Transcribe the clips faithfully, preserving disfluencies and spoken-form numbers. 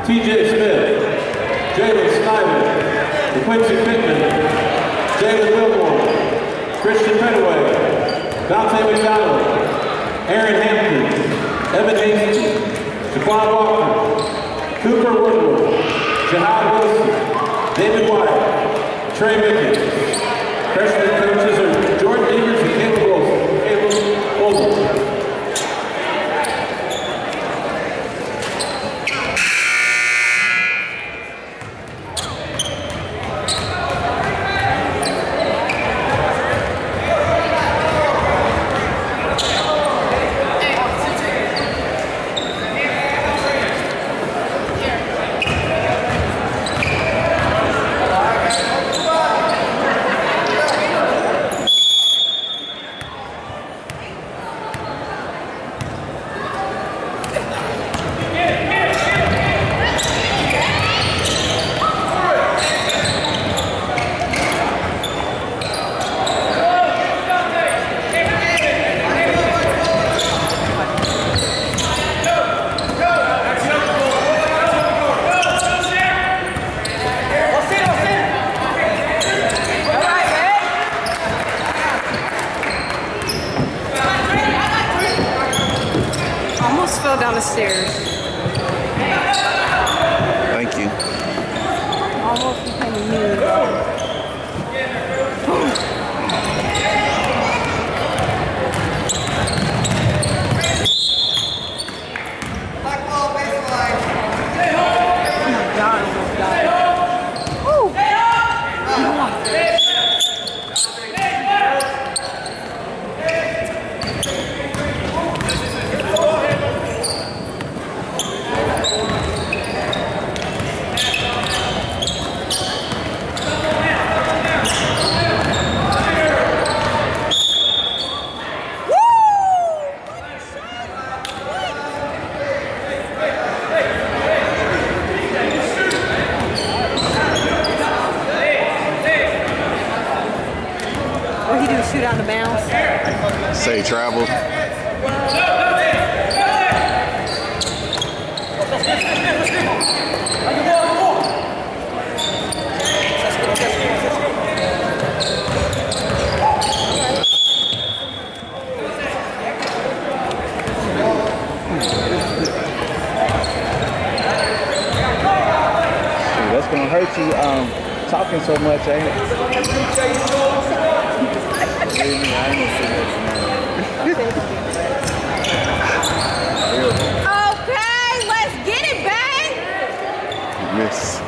T J Smith, Jalen Snyder, Quincy Pittman, Jalen Wilmore, Christian Penaway, Dante McDonald, Aaron Hampton, Evan Hastings, Jaquan Walker, Cooper Woodward, Jahad Wilson, David White, Trey Mickens. Freshman coaches are Jordan Evers and Caleb Wilson. Caleb Wilson. Fell down the stairs. Thank you. Almost became a meme. Shoot out of bounds. Say travel. That's gonna hurt you um, talking so much, ain't it? Okay, let's get it, bang! Miss.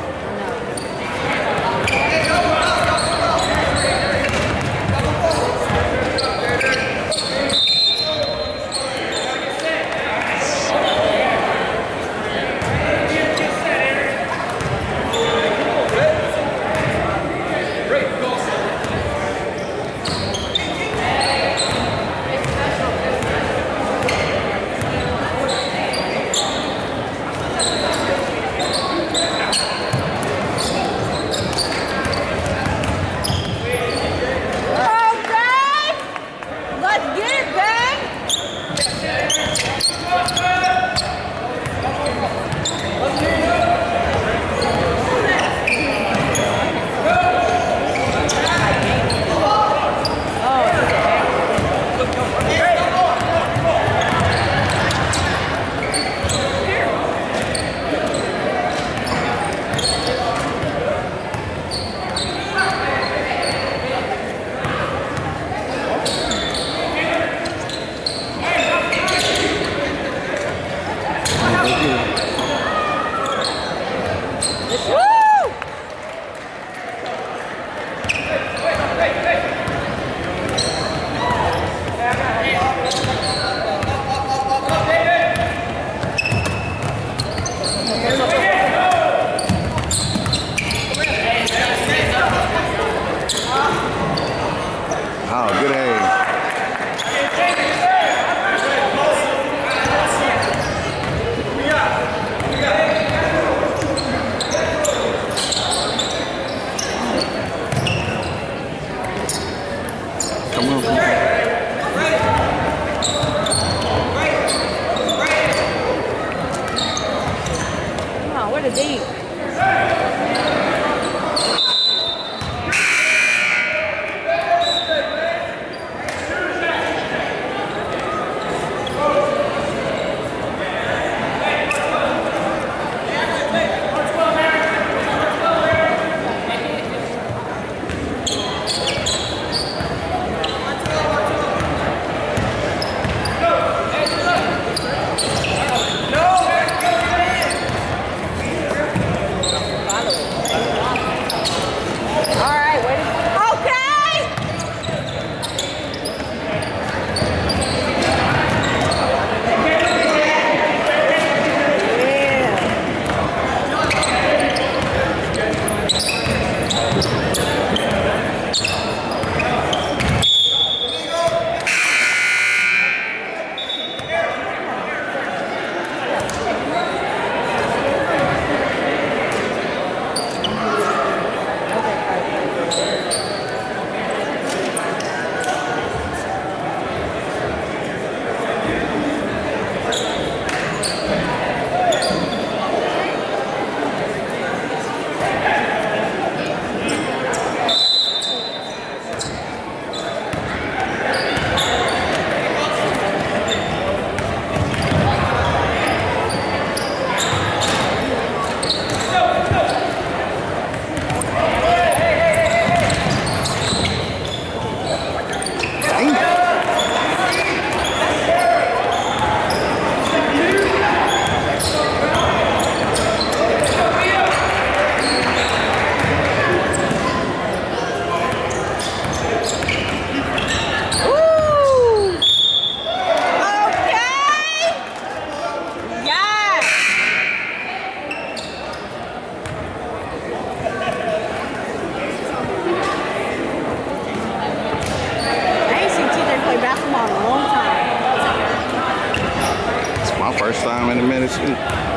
First time in a minute, shoot.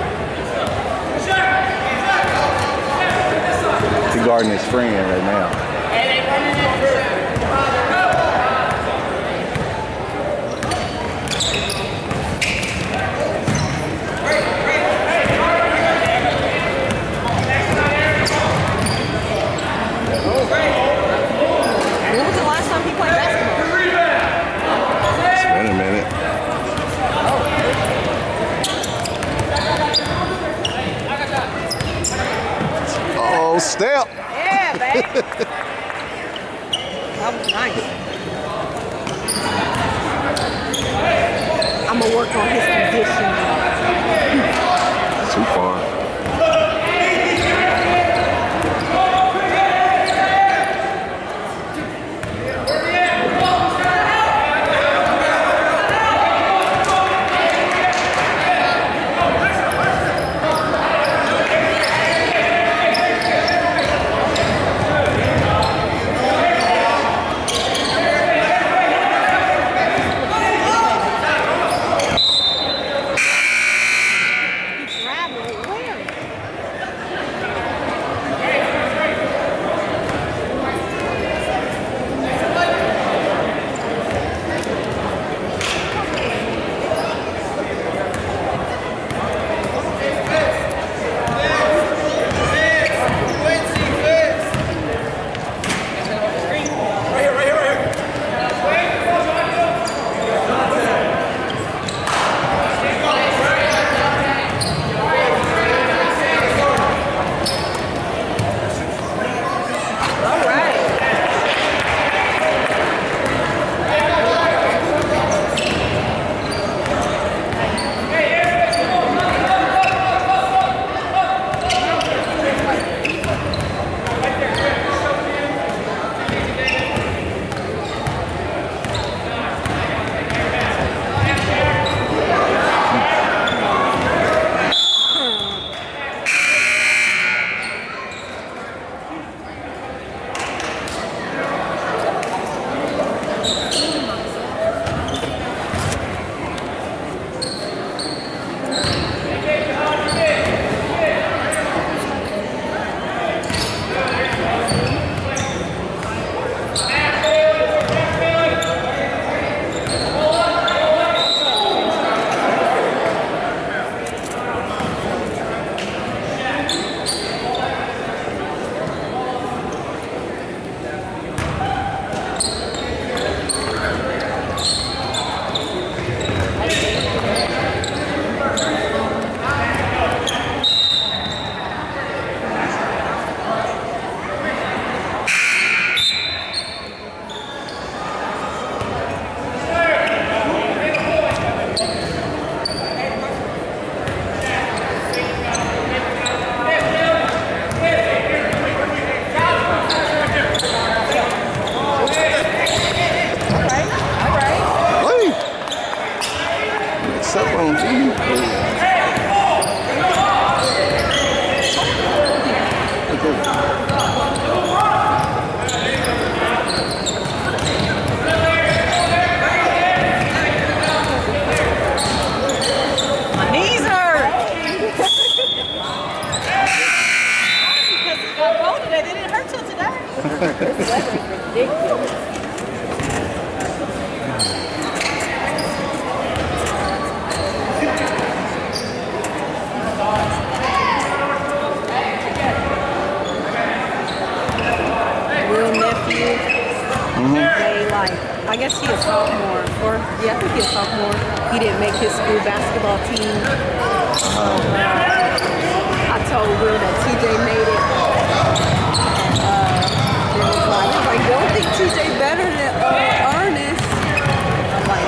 He guarding his friend right now. When was the last time he played basketball? It's been a minute. Oh, step. Yeah, babe. That was nice. I'm gonna work on his conditioning. Too far. I guess he is sophomore, or yeah, I think he's sophomore. He didn't make his school basketball team. Um, I told Will that T J made it. Uh, it was like, I'm like, you don't think T J better than uh, Ernest? I'm like,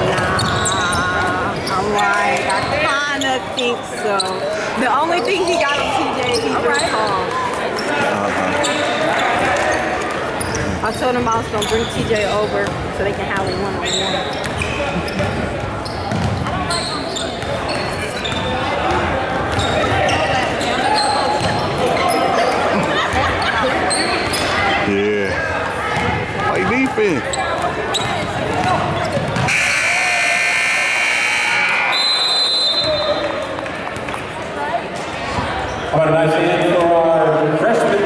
nah. I'm like, I kind of think so. The only thing he got on T J, he's very tall. I told him I was going to bring T J over so they can have a one-on-one. Yeah. Play defense. How about a nice hand for our freshman